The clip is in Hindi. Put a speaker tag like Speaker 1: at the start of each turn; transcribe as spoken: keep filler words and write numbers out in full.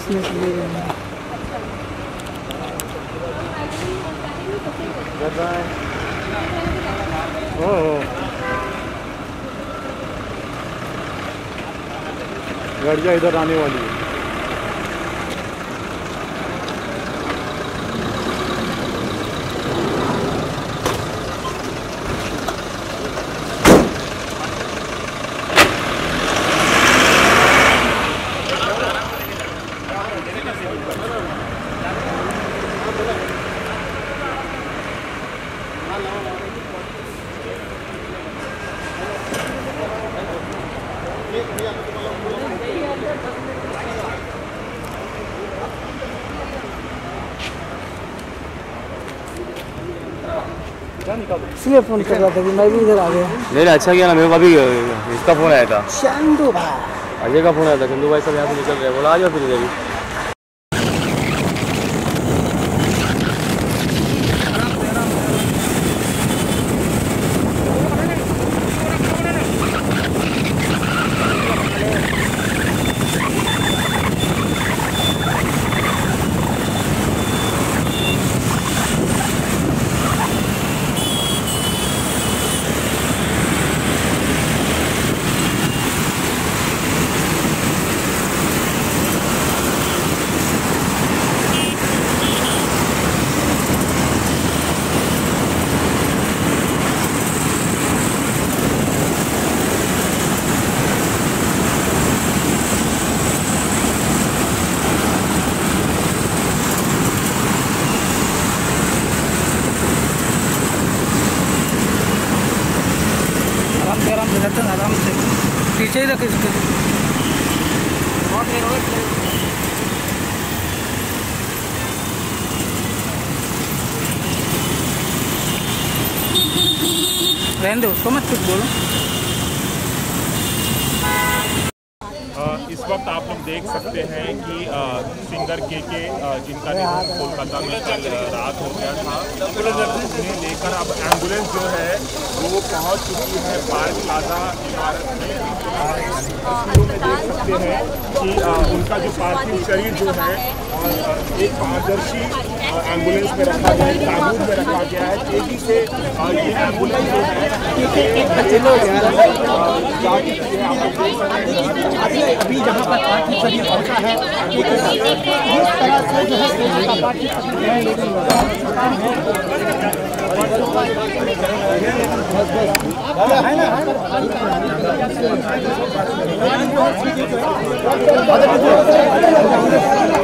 Speaker 1: इसमें से ले रहे हैं।
Speaker 2: गाड़ियाँ इधर आने वाली है।
Speaker 1: इसलिए फोन कर रहा था कि मैं भी इधर आ गया।
Speaker 2: नहीं अच्छा किया ना, मेरे को अभी इसका फोन आया था,
Speaker 1: चंदू भाई,
Speaker 2: अजय का फोन आया था। चंदू भाई सब यहाँ से निकल रहे हैं, बोला आ जाओ फिर इधर भी।
Speaker 1: आराम से रहते हैं, आराम से पीछे ही रखे इसके। रहने दो उसको, मत कुछ बोलो।
Speaker 3: इस वक्त आप लोग देख सकते हैं कि सिंगर के के जिनका निधन कोलकाता में कल रात हो गया था, उन्हें लेकर अब एम्बुलेंस जो है वो पहुंच चुकी है पार्क प्लाजा इमारत में। तस्वीरों में देख सकते हैं कि उनका जो पार्थिव शरीर जो है एक पारदर्शी एम्बुलेंस में रखा गया है, ताबूत में रखा गया है। तेजी से ये एम्बुलेंस जो है
Speaker 4: अभी जहाँ पर पार्थिव शरीर पहुँचा है इस तरह से जो है पार्थिव शरीर है ना